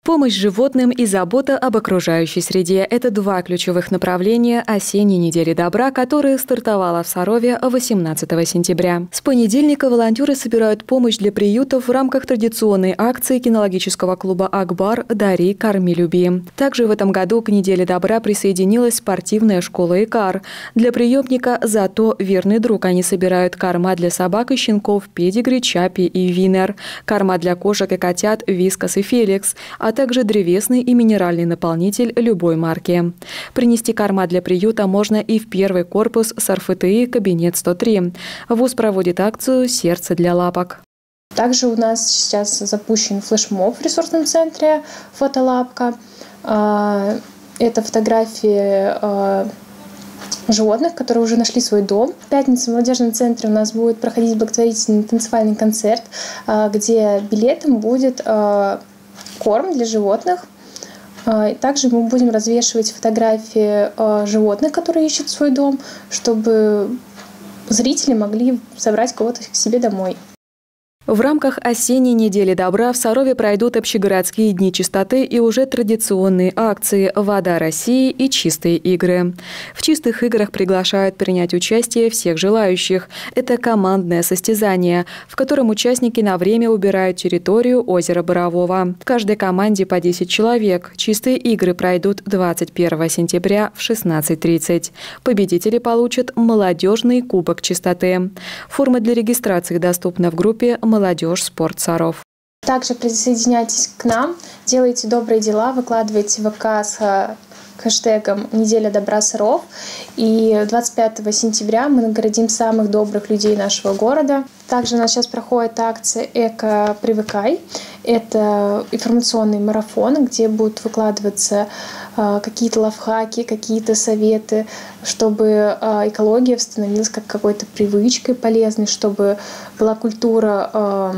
Помощь животным и забота об окружающей среде – это два ключевых направления осенней недели добра, которая стартовала в Сарове 18 сентября. С понедельника волонтеры собирают помощь для приютов в рамках традиционной акции кинологического клуба «Акбар» «Дари, корми, люби». Также в этом году к неделе добра присоединилась спортивная школа «Икар». Для приемника «Зато верный друг» они собирают корма для собак и щенков «Педигри», «Чаппи» и «Винер», корма для кошек и котят «Вискас» и «Феликс», а также древесный и минеральный наполнитель любой марки. Принести корма для приюта можно и в первый корпус с РФТИ «Кабинет 103». ВУЗ проводит акцию «Сердце для лапок». Также у нас сейчас запущен флешмоб в ресурсном центре «Фотолапка». Это фотографии животных, которые уже нашли свой дом. В пятницу в молодежном центре у нас будет проходить благотворительный танцевальный концерт, где билетом будет корм для животных. Также мы будем развешивать фотографии животных, которые ищут свой дом, чтобы зрители могли собрать кого-то к себе домой. В рамках осенней недели добра в Сарове пройдут общегородские дни чистоты и уже традиционные акции «Вода России» и «Чистые игры». В чистых играх приглашают принять участие всех желающих. Это командное состязание, в котором участники на время убирают территорию озера Борового. В каждой команде по 10 человек. Чистые игры пройдут 21 сентября в 16:30. Победители получат молодежный кубок чистоты. Форма для регистрации доступна в группе «Молодежь Спорт Саров». Также присоединяйтесь к нам, делайте добрые дела, выкладывайте в ВК с хэштегом «Неделя добра Саров». И 25 сентября мы наградим самых добрых людей нашего города. Также у нас сейчас проходит акция «Эко-привыкай». Это информационный марафон, где будут выкладываться какие-то лайфхаки, какие-то советы, чтобы экология становилась как какой-то привычкой полезной, чтобы была культура,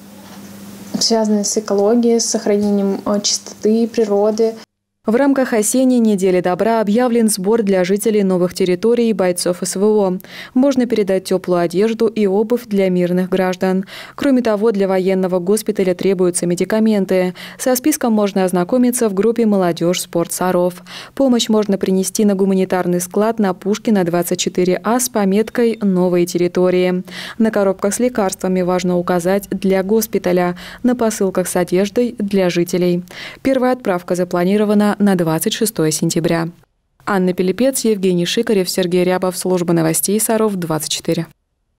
связанная с экологией, с сохранением чистоты природы. В рамках осенней недели добра объявлен сбор для жителей новых территорий и бойцов СВО. Можно передать теплую одежду и обувь для мирных граждан. Кроме того, для военного госпиталя требуются медикаменты. Со списком можно ознакомиться в группе «Молодежь Спорт Саров». Помощь можно принести на гуманитарный склад на Пушкина 24А с пометкой «Новые территории». На коробках с лекарствами важно указать «Для госпиталя», на посылках с одеждой «Для жителей». Первая отправка запланирована на 26 сентября. Анна Пилипец, Евгений Шикарев, Сергей Рябов. Служба новостей Саров 24.